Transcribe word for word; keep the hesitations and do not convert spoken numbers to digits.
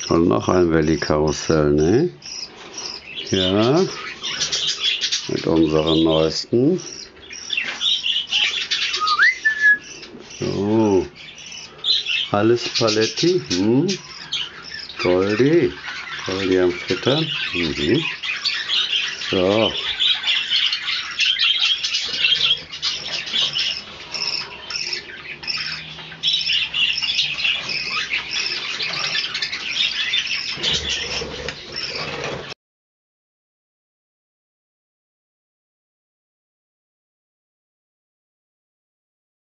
Und noch ein Valley-Karussell, ne? Ja. Mit unseren neuesten. So. Alles Paletti. Hm. Goldi. Goldi am Füttern. Mhm. So.